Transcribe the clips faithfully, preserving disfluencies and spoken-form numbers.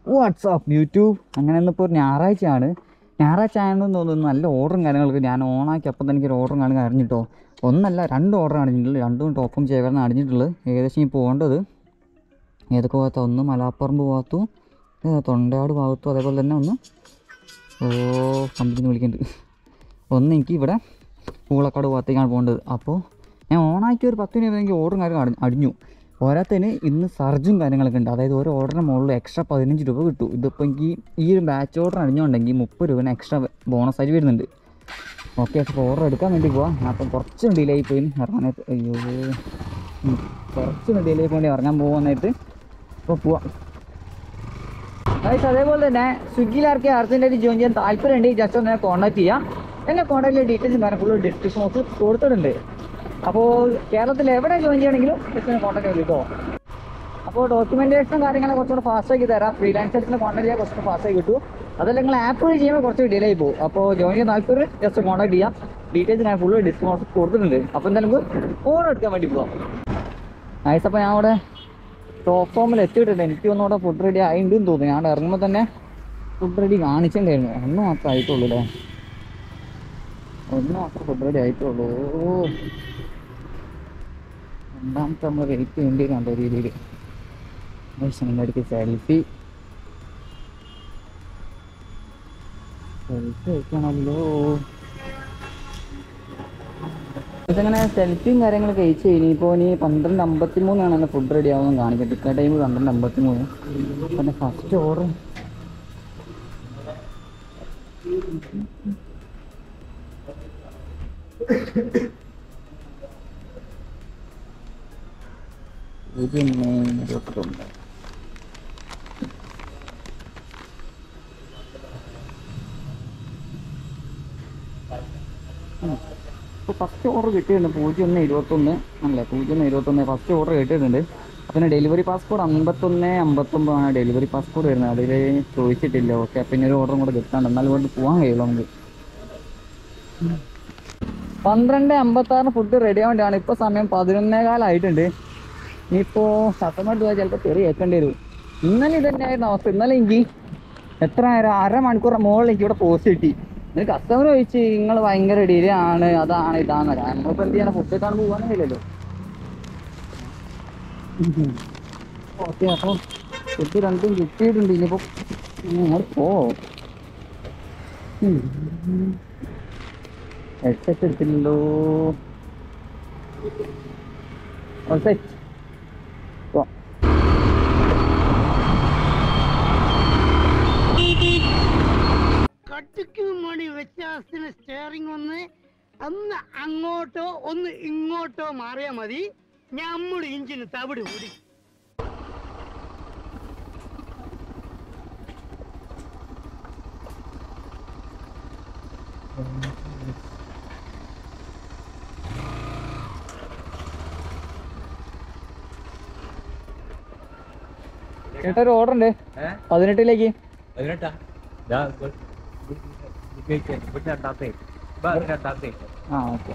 WhatsApp YouTube അങ്ങനെ ഇന്നിപ്പോൾ ഒരു ഞായറാഴ്ചയാണ്. ഞായറാഴ്ച ആയതെന്ന് തോന്നുന്നു നല്ല ഓർഡറും കാര്യങ്ങളൊക്കെ ഞാൻ ഓണാക്കി അപ്പം തന്നെ എനിക്കൊരു ഓർഡറും കാര്യങ്ങൾ അറിഞ്ഞിട്ടോ. ഒന്നല്ല രണ്ട് ഓർഡർ അടിഞ്ഞിട്ടുള്ളത്, രണ്ടും ടോപ്പും ചേർന്ന് അടിഞ്ഞിട്ടുള്ളത്. ഏകദേശം ഈ പോകേണ്ടത് ഏതൊക്കെ ഭാഗത്താണ്, ഒന്ന് മലാപ്പറമ്പ് ഭാഗത്തും തൊണ്ടയാട് ഭാഗത്തും, അതേപോലെ തന്നെ ഒന്ന് ഓ കമ്പനി വിളിക്കുന്നുണ്ട്, ഒന്ന് എനിക്ക് ഇവിടെ പൂളക്കാട് ഭാഗത്തേക്കാണ് പോകേണ്ടത്. അപ്പോൾ ഞാൻ ഓണാക്കി ഒരു പത്ത് മിനിറ്റ് എനിക്ക് ഓർഡറും കാര്യങ്ങൾ അടിഞ്ഞു. പോരാത്തതിന് ഇന്ന് സർജും കാര്യങ്ങളൊക്കെ ഉണ്ട്. അതായത് ഓരോ ഓർഡറിന് മുകളിൽ എക്സ്ട്രാ പതിനഞ്ച് രൂപ കിട്ടും. ഇതിപ്പോൾ എനിക്ക് ഈ ഒരു ബാച്ച് ഓർഡർ അടിഞ്ഞുകൊണ്ടെങ്കിൽ മുപ്പത് രൂപ എക്സ്ട്രാ ബോണസ് ആയിട്ട് വരുന്നുണ്ട്. ഓക്കെ, അപ്പോൾ ഓർഡർ എടുക്കാൻ വേണ്ടി പോവാം. ഞാൻ അപ്പം കുറച്ച് ഡിലേ ആയി പോയി ഇറങ്ങാൻ. അയ്യോ, കുറച്ച് ഡിലേ ആയി പോയി ഇറങ്ങാൻ പോകുന്നതായിട്ട് ഇപ്പോൾ പോവാം. ഗൈസ്, അതേപോലെ തന്നെ സ്വിഗ്ഗിയിൽ ആർക്കെ അർജൻറ്റായിട്ട് ജോയിൻ ചെയ്യാൻ താല്പര്യം ഉണ്ടെങ്കിൽ ജസ്റ്റ് ഒന്ന് കോൺടാക്ട് ചെയ്യാം. എന്നെ കോൺടാക്ട് ചെയ്യാൻ ഡീറ്റെയിൽസും കാര്യം ഫുള്ള് ഡിസ്ക്രിപ്ഷൻ ബോക്സിൽ കൊടുത്തിട്ടുണ്ട്. അപ്പോൾ കേരളത്തിൽ എവിടെ ജോയിൻ ചെയ്യണമെങ്കിലും ജസ്റ്റ് ഒന്ന് കോൺടാക്ട് ചെയ്തു കേട്ടോ. അപ്പോൾ ഡോക്യുമെൻറ്റേഷനും കാര്യങ്ങളൊക്കെ കുറച്ചുകൂടെ ഫാസ്റ്റാക്കി തരാം. ഫ്രീലാൻസേഴ്സിനെ കോൺടാക്ട് ചെയ്യാൻ കുറച്ചുകൂടെ ഫാസ്റ്റായി കിട്ടും. അതല്ല നിങ്ങൾ ആപ്പ് വഴി ചെയ്യുമ്പോൾ കുറച്ച് ഡിലേ ആയി പോകും. അപ്പോൾ ജോയിൻ ചെയ്യാൻ താല്പര്യം ജസ്റ്റ് കോൺടാക്ട് ചെയ്യാം. ഡീറ്റെയിൽസ് ഞാൻ ഫുള്ള് ഡിസ്ക്രിപ്ഷൻ ബോക്സിൽ കൊടുത്തിട്ടുണ്ട്. അപ്പോൾ എന്തായാലും നമുക്ക് ഓർഡർ എടുക്കാൻ വേണ്ടി പോകാം. നൈസ്. അപ്പോൾ ഞാൻ അവിടെ ടോപ്പ് ഫോമിൽ എത്തിയിട്ടുണ്ട്. എനിക്ക് ഒന്നുകൂടെ ഫുഡ് റെഡി ആയിട്ടുണ്ടെന്ന് തോന്നുന്നു. ഞാൻ ഇറങ്ങുമ്പോൾ തന്നെ ഫുഡ് റെഡി കാണിച്ചിട്ടുണ്ടായിരുന്നു. ഒന്ന് മാത്രമേ ആയിട്ടുള്ളൂ അല്ലേ, ഒന്ന് മാത്രം ഫുഡ് റെഡി ആയിട്ടുള്ളൂ. രണ്ടാമത്തെ നമ്മൾ വെയിറ്റ് ചെയ്യേണ്ടി കണ്ട രീതിയിൽ അടുത്ത് സെൽഫി സെൽഫി വെക്കണമല്ലോ. ഇതങ്ങനെ സെൽഫിയും കാര്യങ്ങളൊക്കെ കഴിച്ച് ഇനിയിപ്പോൾ ഇനി പന്ത്രണ്ട് അമ്പത്തി മൂന്നാണ് എന്നെ ഫുഡ് റെഡി ആവുമെന്ന് കാണിക്കുക. ടിക്കറ്റ് ടൈം പന്ത്രണ്ട് അമ്പത്തി മൂന്ന്. പിന്നെ ഫസ്റ്റ് ഓർഡർ ഇത് ഇരുപത്തൊന്ന്. ഇപ്പോൾ ഫസ്റ്റ് ഓർഡർ കിട്ടിയിട്ടുണ്ട് പൂജ്യം ഒന്ന് ഇരുപത്തൊന്ന് അല്ലേ, പൂജ്യം ഒന്ന് ഇരുപത്തൊന്ന് ഫസ്റ്റ് ഓർഡർ കിട്ടിയിട്ടുണ്ട്. പിന്നെ ഡെലിവറി പാസ്പോർട്ട് അമ്പത്തൊന്ന് അമ്പത്തൊമ്പതാണ് ഡെലിവറി പാസ്പോർട്ട് വരുന്നത്. അതിൽ ചോദിച്ചിട്ടില്ല. ഓക്കെ, പിന്നെ ഒരു ഓർഡറും കൂടെ കിട്ടാണ്ട്, എന്നാലും കൊണ്ട് പോകാൻ കഴിയുള്ളൂ നമുക്ക്. പന്ത്രണ്ട് അമ്പത്താറിന് ഫുഡ് റെഡി ആവേണ്ടതാണ്. ഇപ്പോൾ സമയം പതിനൊന്നേകാലായിട്ടുണ്ട്. ഇനിയിപ്പോൾ സത്യമായിട്ട് പോയാൽ ചിലപ്പോൾ ചെറിയ കേൾക്കേണ്ടി വരും. ഇന്നലെ ഇതന്നെയായിരുന്നു അവസ്ഥ. ഇന്നലെ എനിക്ക് എത്ര നേരം അരമണിക്കൂർ മുകളിൽ എനിക്ക് ഇവിടെ പോസ്റ്റ് കിട്ടി. എന്നിട്ട് കസ്റ്റമർ ചോദിച്ച് നിങ്ങൾ ഭയങ്കര ഡിലേ ആണ്, അതാണ് ഇതാണെന്നല്ല. നമ്മളിപ്പോൾ എന്ത് ചെയ്യണം, ഫുഡ് കാണാൻ പോകാനൊന്നുമില്ലല്ലോ. ഓക്കെ, അപ്പോൾ ഫുഡ് രണ്ടും കിട്ടിയിട്ടുണ്ട്. ഇനിയിപ്പോൾ നിങ്ങൾ പോ ഹെഡ്സെറ്റ് എടുത്തില്ലല്ലോ. സെറ്റ് കട്ടിക്ക് മണി വ്യത്യാസത്തിന് സ്റ്റെയറിംഗ് ഒന്ന് ഒന്ന് അങ്ങോട്ടോ ഒന്ന് ഇങ്ങോട്ടോ മാറിയാ മതി. നമ്മുടെ ഇഞ്ചിന് തവിട് കൂടി. ചേട്ടാ ഒരു ഓർഡർ ഉണ്ട് പതിനെട്ടിലേക്ക്. ആ ഓക്കെ.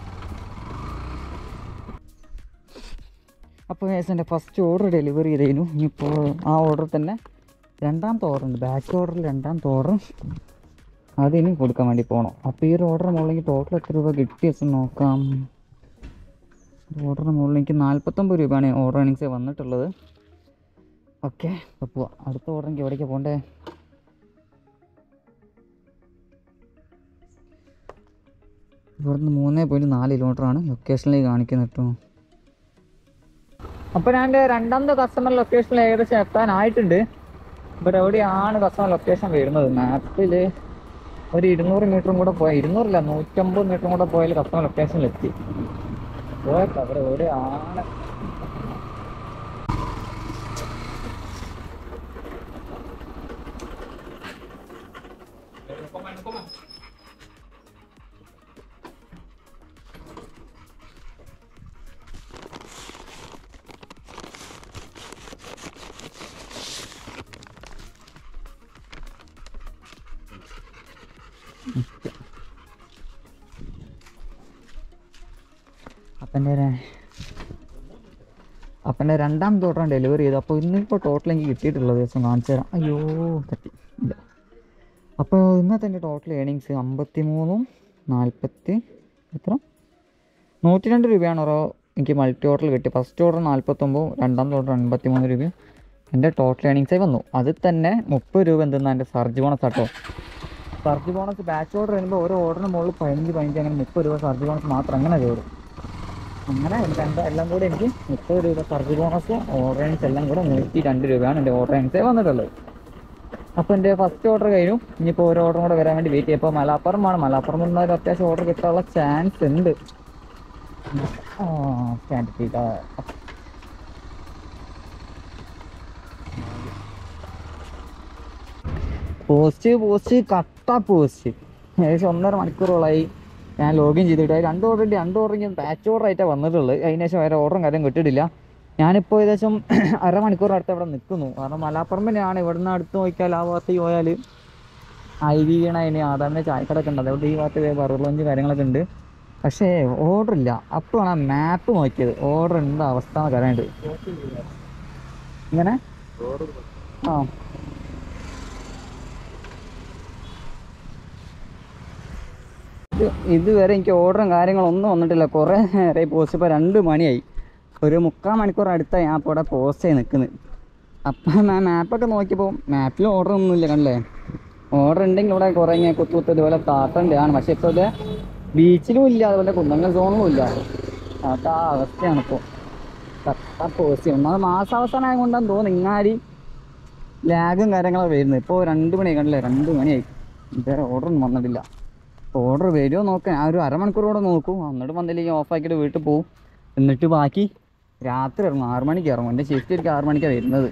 അപ്പോൾ എൻ്റെ ഫസ്റ്റ് ഓർഡർ ഡെലിവറി ചെയ്തതിനു. ഇനിയിപ്പോൾ ആ ഓർഡർ തന്നെ രണ്ടാമത്തെ ഓർഡർ ഉണ്ട്, ബാക്ക് ഓർഡറിൽ രണ്ടാമത്തെ ഓർഡർ അതിനി കൊടുക്കാൻ വേണ്ടി പോകണം. അപ്പോൾ ഈ ഒരു ഓർഡർ മുകളിലേക്ക് ടോട്ടൽ എത്ര രൂപ കിട്ടിയ നോക്കാം. ഓർഡറിന് മുകളിൽ എനിക്ക് നാൽപ്പത്തൊമ്പത് രൂപയാണ് ഓർഡർ ഏണിങ്സ് വന്നിട്ടുള്ളത്. ഓക്കെ, അപ്പോൾ പോവാം. അടുത്ത ഓർഡർ എനിക്ക് എവിടേക്കാണ് പോകണ്ടേ? ഇവിടുന്ന് മൂന്ന് പോയിൻറ്റ് നാല് കിലോമീറ്ററാണ് ലൊക്കേഷനിലേക്ക് കാണിക്കുന്നത് കേട്ടോ. അപ്പോൾ ഞാൻ എൻ്റെ രണ്ടാമത്തെ കസ്റ്റമർ ലൊക്കേഷനിൽ ഏകദേശം എത്താനായിട്ടുണ്ട്. ഇവിടെ എവിടെയാണ് കസ്റ്റമർ ലൊക്കേഷൻ വരുന്നത്? മാപ്പിൽ ഒരു ഇരുന്നൂറ് മീറ്ററും കൂടെ പോയാൽ, ഇരുന്നൂറില്ല നൂറ്റമ്പത് മീറ്ററും കൂടെ പോയാൽ കസ്റ്റമർ ലൊക്കേഷനിലെത്തി. പോയപ്പോൾ അവിടെ എവിടെയാണ്? അപ്പം എൻ്റെ അപ്പൻ്റെ രണ്ടാമത്തെ ഓർഡറാണ് ഡെലിവറി ചെയ്തത്. അപ്പോൾ ഇന്നിപ്പോൾ ടോട്ടൽ എനിക്ക് കിട്ടിയിട്ടുള്ള ദിവസം കാണിച്ചു തരാം. അയ്യോ തട്ടി ഇല്ല. അപ്പോൾ ഇന്നത്തെ എൻ്റെ ടോട്ടൽ ഏണിങ്സ് അമ്പത്തി മൂന്നും നാൽപ്പത്തി എത്ര നൂറ്റി രണ്ട് രൂപയാണ് ഓരോ എനിക്ക് മൾട്ടി ഓർഡർ കിട്ടി. ഫസ്റ്റ് ഓർഡർ നാൽപ്പത്തൊമ്പത്, രണ്ടാമത്തെ ഓർഡർ അൻപത്തി മൂന്ന് രൂപയും എൻ്റെ ടോട്ടൽ ഏണിങ്സായി വന്നു. അതിൽ തന്നെ മുപ്പത് രൂപ എന്തെന്നാണ് എൻ്റെ surge bonus auto. Surge bonus batch order വരുമ്പോൾ ഓരോ ഓർഡറിന് മുകളിൽ പതിനഞ്ച് പതിനഞ്ച് അങ്ങനെ മുപ്പത് രൂപ സർജ് ബോണസ് മാത്രം അങ്ങനെ കയറും. അങ്ങനെ എനിക്ക് എന്താ എല്ലാം കൂടെ എനിക്ക് മുപ്പത് രൂപ സർജ് ബോണസ് ഓർഡർ ഏണിങ്സ് എല്ലാം കൂടെ നൂറ്റി രണ്ട് രൂപയാണ് എൻ്റെ ഓർഡർ ഏണിങ്സായി വന്നിട്ടുള്ളത്. അപ്പോൾ എൻ്റെ ഫസ്റ്റ് ഓർഡർ കഴിഞ്ഞു. ഇനിയിപ്പോൾ ഓരോ ഓർഡറും കൂടെ വരാൻ വേണ്ടി വെയിറ്റ് ചെയ്യും. ഇപ്പോൾ മലപ്പുറമാണ്. മലപ്പുറം നിന്നൊരു അത്യാവശ്യം ഓർഡർ കിട്ടാനുള്ള ചാൻസ് ഉണ്ട്. സ്റ്റാൻഡ് ചെയ്ത പോസ്റ്റ് പോസ്റ്റ് കട്ട പോസ്റ്റ് ഏകദേശം ഒന്നര മണിക്കൂറോളായി ഞാൻ ലോഗിൻ ചെയ്തിട്ട്. രണ്ട് ഓർഡർ ഉണ്ട്. രണ്ട് ഓർഡർ ഞാൻ ബാച്ച് ഓർഡർ ആയിട്ടാണ് വന്നിട്ടുള്ളത്. അതിന് ശേഷം വേറെ ഓർഡറും കാര്യം കിട്ടിയിട്ടില്ല. ഞാനിപ്പോൾ ഏകദേശം അരമണിക്കൂർ അടുത്ത് ഇവിടെ നിൽക്കുന്നു. കാരണം മലപ്പുറമ്പിനെയാണ്. ഇവിടുന്ന് അടുത്ത് നോക്കിയാൽ ആ ഭാഗത്ത് പോയാൽ ഐ വി വീണ അതിന് ആധാറിൻ്റെ ചായക്കടൊക്കെ ഉണ്ട്. അതുകൊണ്ട് ഈ ഭാഗത്ത് ബർഗർ ലഞ്ച് കാര്യങ്ങളൊക്കെ ഉണ്ട്. പക്ഷേ ഓർഡർ ഇല്ല. അപ്പോഴാണ് ആ മാപ്പ് നോക്കിയത് ഓർഡർ എന്താ അവസ്ഥ എന്ന് പറയാനുണ്ട്. ഇങ്ങനെ ആ ഇതുവരെ എനിക്ക് ഓർഡറും കാര്യങ്ങളൊന്നും വന്നിട്ടില്ല. കുറേ നേരമായി പോസ്റ്റ്. ഇപ്പോൾ രണ്ട് മണിയായി. ഒരു മുക്കാൽ മണിക്കൂർ അടുത്തായി ഞാൻ ഇപ്പോൾ ഇവിടെ പോസ്റ്റ് ആയി നിൽക്കുന്നത്. അപ്പം ഞാൻ മാപ്പൊക്കെ നോക്കിയപ്പോൾ മാപ്പിൽ ഓർഡർ ഒന്നുമില്ല. കണ്ടല്ലേ, ഓർഡർ ഉണ്ടെങ്കിൽ ഇവിടെ കുറേ ഇങ്ങനെ കുത്തു കുത്ത് ഇതുപോലെ താട്ടൻ്റെ ആണ്. പക്ഷേ ഇപ്പോൾ ഇത് ബീച്ചിലും ഇല്ല, അതുപോലെ കുന്നംകുളം സോണിലും ഇല്ല. അതാ അവസ്ഥയാണ് ഇപ്പോൾ കറക്റ്റാ പോസ്റ്റ്. ഒന്നാമത് മാസാവസാനം ആയതുകൊണ്ടാണ് തോന്നുന്നു ഇങ്ങാരി ലാഗും കാര്യങ്ങളൊക്കെ വരുന്നത്. ഇപ്പോൾ രണ്ട് മണിയായി. കണ്ടില്ലേ, രണ്ട് മണിയായി. ഇതുവരെ ഓർഡറൊന്നും വന്നിട്ടില്ല. ഓർഡർ വരുമോ നോക്കാൻ ഞാൻ ഒരു അരമണിക്കൂറോടെ നോക്കും. എന്നിട്ട് വന്നില്ലെങ്കിൽ ഓഫാക്കിയിട്ട് വീട്ടിൽ പോവും. എന്നിട്ട് ബാക്കി രാത്രി ഇറങ്ങും. ആറ് മണിക്ക് ഇറങ്ങും. എൻ്റെ ഷിഫ്റ്റ് എനിക്ക് ആറ് മണിക്കാണ് വരുന്നത്.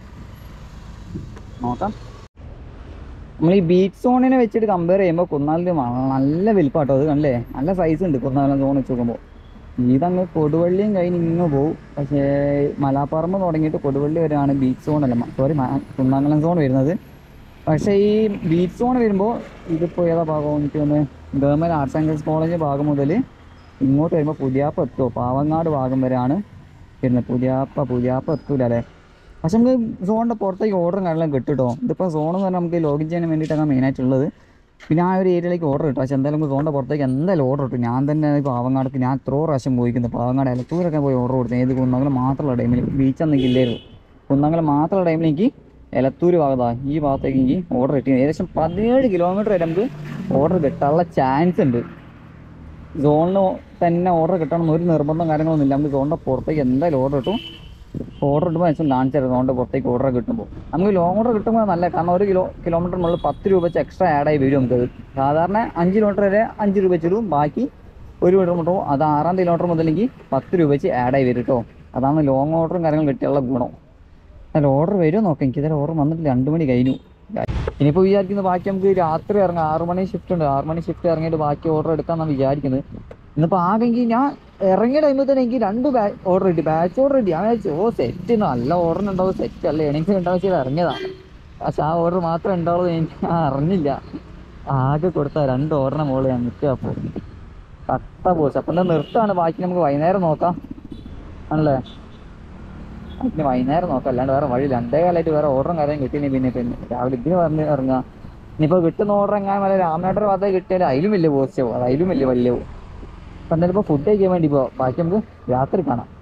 നോക്കാം. നമ്മൾ ഈ ബീച്ച് സോണിനെ വെച്ചിട്ട് കമ്പയർ ചെയ്യുമ്പോൾ കുന്നാലിൻ്റെ നല്ല വലിപ്പാട്ടോ. അത് കണ്ടല്ലേ, നല്ല സൈസ് ഉണ്ട് കുന്നാലം സോൺ വെച്ച് നോക്കുമ്പോൾ. ഇതങ്ങ് കൊടുവള്ളിയും കഴിഞ്ഞ് ഇങ്ങ് പോവും. പക്ഷേ മലാപ്പറമ്പ് തുടങ്ങിയിട്ട് കൊടുവള്ളി വരെയാണ് ബീച്ച് സോൺ അല്ല സോറി കുന്നാങ്കലം സോൺ വരുന്നത്. പക്ഷേ ഈ ബീച്ച് സോൺ വരുമ്പോൾ ഇതിപ്പോൾ ഏതാ ഭാഗം എനിക്ക് തോന്നുന്നു government arts and science college ഭാഗം മുതൽ ഇങ്ങോട്ട് വരുമ്പോൾ പുതിയാപ്പ എത്തുമോ പാവങ്ങാട് ഭാഗം വരെയാണ് വരുന്നത്. പുതിയാപ്പ പുതിയാപ്പ എത്തൂല അല്ലേ. പക്ഷെ നമുക്ക് സോണിൻ്റെ പുറത്തേക്ക് ഓർഡറും കാര്യങ്ങളും കിട്ടും കേട്ടോ. ഇതിപ്പോൾ സോൺ എന്ന് പറഞ്ഞാൽ നമുക്ക് ലോഗിൻ ചെയ്യാൻ വേണ്ടിയിട്ടാണ് മെയിനായിട്ടുള്ളത്. പിന്നെ ആ ഒരു ഏരിയയിലേക്ക് ഓർഡർ കിട്ടും. പക്ഷേ എന്തായാലും നമുക്ക് സോണിൻ്റെ പുറത്തേക്ക് എന്തായാലും ഓർഡർ കിട്ടും. ഞാൻ തന്നെ പാവങ്ങാടക്ക് ഞാൻ എത്രയോ പ്രാവശ്യം പോയിക്കുന്നത്. പാവങ്ങാട് എലത്തൂരൊക്കെ പോയി ഓർഡർ കൊടുത്തു. ഏത് കുന്നംകുളം മാത്രമുള്ള ടൈമിൽ ബീച്ചൊന്നും ഇല്ലായിരുന്നു. കുന്നംകുളം മാത്രമുള്ള ടൈമിൽ എനിക്ക് എലത്തൂർ ഭാഗത്താണ് ഈ ഭാഗത്തേക്ക് എനിക്ക് ഓർഡർ കിട്ടി. ഏകദേശം പതിനേഴ് കിലോമീറ്റർ വരെ നമുക്ക് ഓർഡർ കിട്ടാനുള്ള ചാൻസ് ഉണ്ട്. സോണിന് തന്നെ ഓർഡർ കിട്ടണം ഒരു നിർബന്ധം കാര്യങ്ങളൊന്നും ഇല്ല. നമുക്ക് സോണിൻ്റെ പുറത്തേക്ക് എന്തായാലും ഓർഡർ കിട്ടും. ഓർഡർ കിട്ടുമ്പോൾ ദിവസം കാണിച്ചു തരാം. സോണിൻ്റെ പുറത്തേക്ക് ഓർഡർ കിട്ടുമ്പോൾ നമുക്ക് ലോങ് ഓർഡർ കിട്ടുമ്പോൾ നല്ല. കാരണം ഒരു കിലോ കിലോമീറ്റർ മുകളിൽ പത്ത് രൂപ വെച്ച് എക്സ്ട്രാ ആഡായി വരും നമുക്കത്. സാധാരണ അഞ്ച് കിലോമീറ്റർ വരെ അഞ്ച് രൂപ വെച്ചിടും. ബാക്കി ഒരു കിലോമീറ്റർ അത് ആറാം കിലോമീറ്റർ മുതലെങ്കിൽ പത്ത് രൂപ വെച്ച് ആഡായി വരും കേട്ടോ. അതാണ് ലോങ് ഓർഡറും കാര്യങ്ങളും കിട്ടിയുള്ള ഗുണം. അല്ല ഓർഡർ വരുമോ നോക്കാം. എനിക്ക് ഇതുവരെ ഓർഡർ വന്നിട്ടില്ല. രണ്ട് മണി കഴിഞ്ഞു. ഇനിയിപ്പോൾ വിചാരിക്കുന്നത് ബാക്കി നമുക്ക് രാത്രി ഇറങ്ങാം. ആറ് മണി ഷിഫ്റ്റ് ഉണ്ട്. ആറ് മണി ഷിഫ്റ്റ് ഇറങ്ങിയിട്ട് ബാക്കി ഓർഡർ എടുക്കാമെന്നാണ് വിചാരിക്കുന്നത്. ഇന്നിപ്പോൾ ആകെങ്കിൽ ഞാൻ ഇറങ്ങിയ ടൈമിൽ തന്നെ എനിക്ക് രണ്ട് ബാ ഓർഡർ കിട്ടി. ബാച്ച് ഓർഡർ കിട്ടി. ഞാൻ വിചാരിച്ചു ഓ സെറ്റ് നല്ല ഓർഡർ ഉണ്ടാവും, സെറ്റ് അല്ല ഏണിങ്സ് ഉണ്ടാവും ചെയ്ത് ഇറങ്ങിയതാണ്. പക്ഷെ ആ ഓർഡർ മാത്രം ഉണ്ടാവുള്ളൂ. എനിക്ക് അറിഞ്ഞില്ല. ആകെ കൊടുത്ത രണ്ട് ഓർഡറിന് മുകളിൽ ഞാൻ നിൽക്കുക. അപ്പോൾ കട്ട പോസ്റ്റ്. അപ്പം എന്താ നിർത്താണ്. ബാക്കി നമുക്ക് വൈകുന്നേരം നോക്കാം ആണല്ലേ. പിന്നെ വൈകുന്നേരം നോക്കാം. അല്ലാണ്ട് വേറെ വഴി രണ്ടേ കാലമായിട്ട് വേറെ ഓർഡറും കാര്യം കിട്ടിയില്ല. പിന്നെ പിന്നെ രാവിലെ ഇതിന് പറഞ്ഞ് ഇറങ്ങുക. ഇനിയിപ്പോൾ കിട്ടുന്ന ഓർഡർ എങ്ങനെ വല്ല രാമനാട്ടർ ഭാഗത്തേക്ക് കിട്ടിയാൽ അതിലും വലിയ പോസ്റ്റ് ആവും. അത് അതിലും വലിയ വലിയ ആവും. അപ്പം എന്തായാലും ഇപ്പോൾ ഫുഡ് കഴിക്കാൻ വേണ്ടി പോവാം. ബാക്കി നമുക്ക് രാത്രി കാണാം.